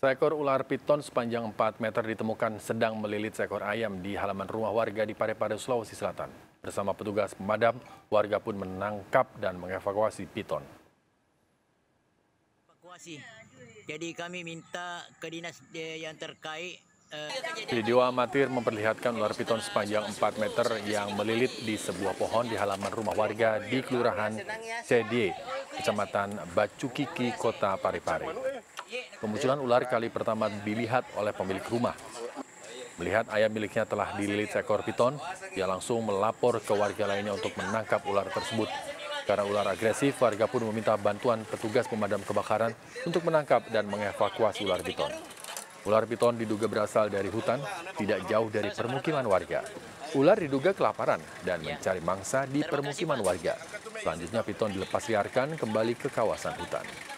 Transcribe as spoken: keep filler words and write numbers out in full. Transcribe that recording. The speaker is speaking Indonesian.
Seekor ular piton sepanjang empat meter ditemukan sedang melilit seekor ayam di halaman rumah warga di Parepare, Sulawesi Selatan. Bersama petugas pemadam, warga pun menangkap dan mengevakuasi piton. Evakuasi. Jadi kami minta ke dinas yang terkait. Video amatir memperlihatkan ular piton sepanjang empat meter yang melilit di sebuah pohon di halaman rumah warga di Kelurahan Cedie, Kecamatan Bacukiki, Kota Parepare. Kemunculan ular kali pertama dilihat oleh pemilik rumah. Melihat ayam miliknya telah dililit seekor piton, ia langsung melapor ke warga lainnya untuk menangkap ular tersebut. Karena ular agresif, warga pun meminta bantuan petugas pemadam kebakaran untuk menangkap dan mengevakuasi ular piton. Ular piton diduga berasal dari hutan, tidak jauh dari permukiman warga. Ular diduga kelaparan dan mencari mangsa di permukiman warga. Selanjutnya piton dilepas liarkan kembali ke kawasan hutan.